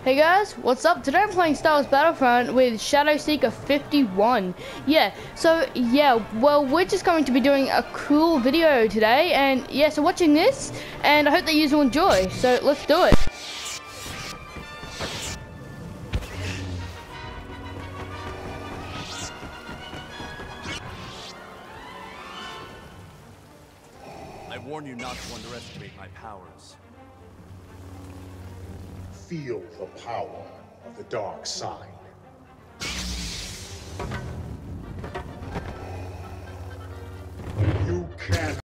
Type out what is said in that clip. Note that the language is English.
Hey guys, what's up? Today I'm playing WARS Battlefront with Shadow Seeker 51. Well, we're just going to be doing a cool video today, and yeah, so watching this, and I hope that you will enjoy. So let's do it. I warn you not to underestimate my powers. Feel the power of the dark side.